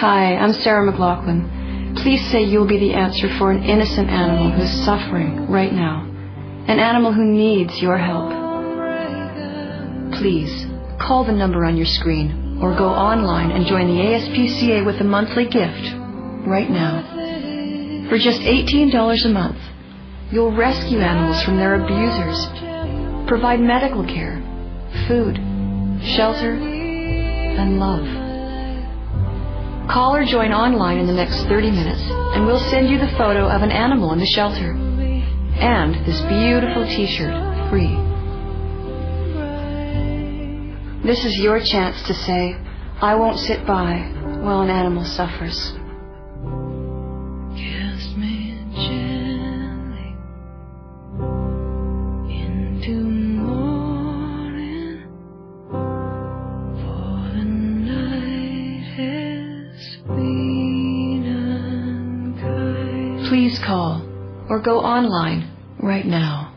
Hi, I'm Sarah McLaughlin. Please say you'll be the answer for an innocent animal who's suffering right now. An animal who needs your help. Please, call the number on your screen or go online and join the ASPCA with a monthly gift right now. For just $18 a month, you'll rescue animals from their abusers, provide medical care, food, shelter, and love. Call or join online in the next 30 minutes, and we'll send you the photo of an animal in the shelter and this beautiful t-shirt free. This is your chance to say, I won't sit by while an animal suffers. Kiss me gently into morning, for the night has been unkind. Please call or go online right now.